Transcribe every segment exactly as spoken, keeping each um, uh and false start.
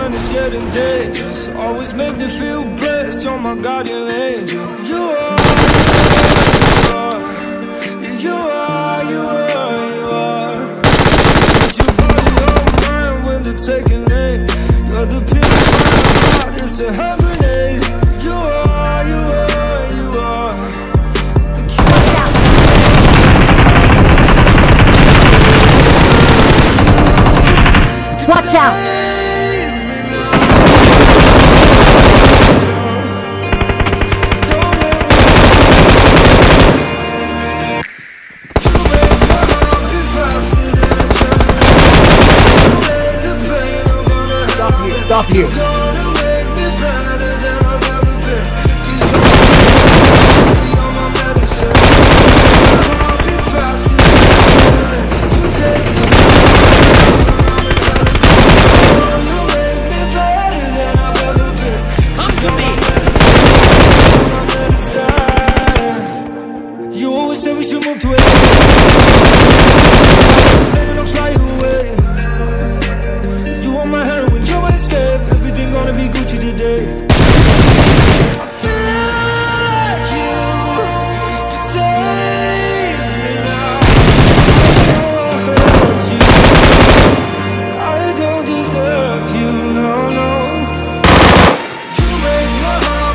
when it's getting dangerous. Always make me feel blessed, you're my guardian angel. You are, you are, you are, you are. You body on mine when they're taking aim. You're the pin in my heart, it's a hand grenade. You are, you are, you are. Watch out! Stop you. You always say we should move to it. Planning on fly away. You want my heroin, you're my escape. Everything gonna be Gucci today. I feel like you just save me now. I know I hurt you. I don't deserve you, no, no. You make my heart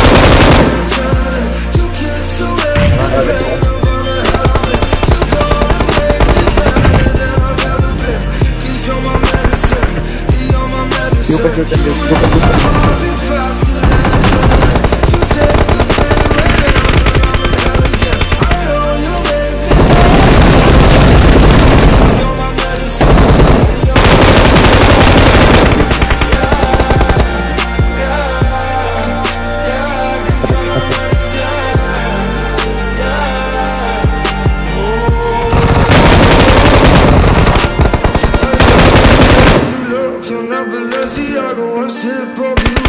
beat. You kiss away the pain of all the hell. You gonna make me better than I've ever been. 'Cause you're my medicine. You're my medicine. Super, super, super, super, You make my heart beat faster than adrenaline. You take the pain away and I'm around again. I know you make me better. You're my medicine. You're my medicine. Yeah, yeah, yeah. 'Cause you're my medicine. Yeah, oh. Look, I'm not Balenciaga, one sip of you.